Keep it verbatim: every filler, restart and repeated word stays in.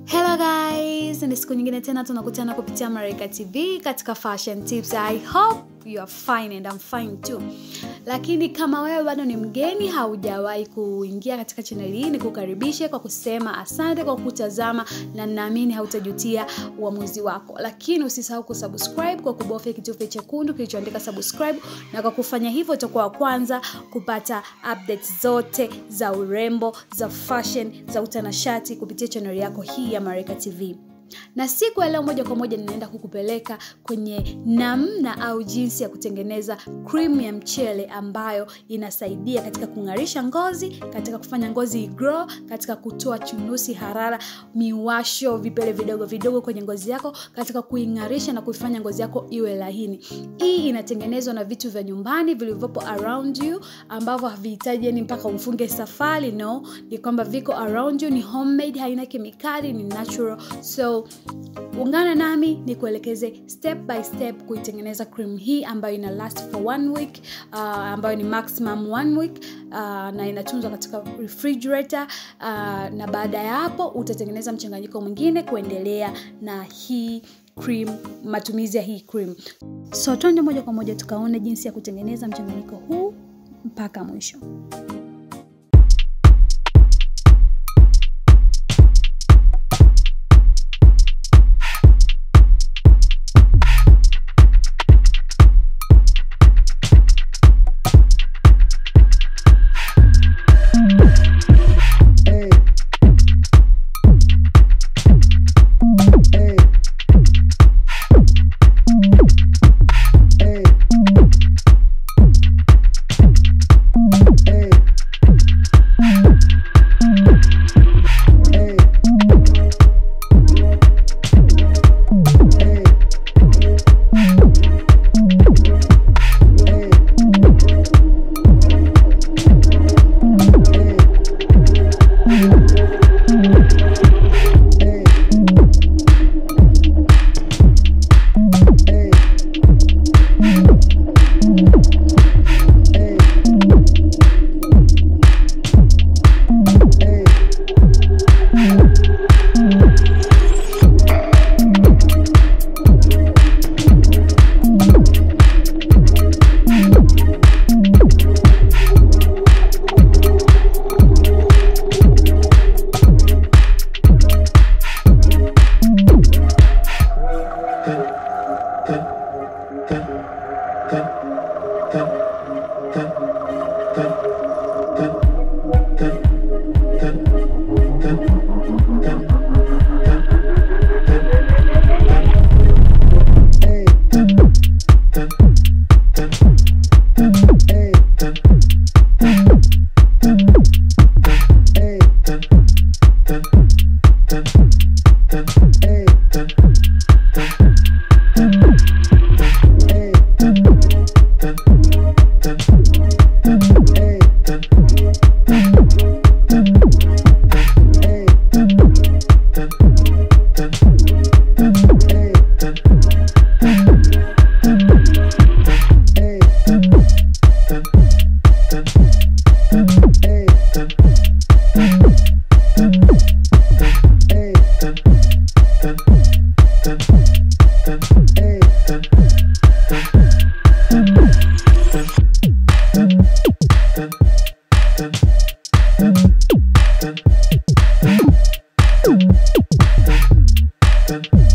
Hello guys, ni siku nyingine tena tunakutana kupitia Marika T V katika fashion tips. I hope you are fine and I'm fine too. Lakini kama wewe bado ni mgeni, haujawahi kuingia katika channel hii, nikukaribishe kwa kusema asante kwa kutazama na naamini hautajutia uamuzi wako. Lakini usisahau kusubscribe kwa kubofya kitufe chekundu kilichoandika subscribe, na kwa kufanya hivyo utakuwa wa kwanza kupata updates zote za urembo, za fashion, za utanashati kupitia channel yako hii ya Marika T V. Na siku ya leo moja kwa moja ninaenda kukupeleka kwenye namna au jinsi ya kutengeneza cream ya mchele ambayo inasaidia katika kungarisha ngozi, katika kufanya ngozi grow, katika kutoa chunusi, harara, miwasho, vipele vidogo vidogo kwenye ngozi yako, katika kuingarisha na kuifanya ngozi yako iwe laini. Hii inatengenezwa na vitu vya nyumbani vilivyopo around you ambavyo havihitaji yani mpaka umfunge safari, no, ni kwamba viko around you, ni homemade, haina kemikali, ni natural. So ungana nami nikuelekeze step by step kuitengeneza cream hii ambayo ina last for one week, uh, ambayo ni maximum one week, uh, na inatunzwa katika refrigerator, uh, na baada ya hapo utatengeneza mchanganyiko mwingine kuendelea na hii cream, matumizi ya hii cream. So twende moja kwa moja tukaone jinsi ya kutengeneza mchanganyiko huu mpaka mwisho. Dun, dun, dun.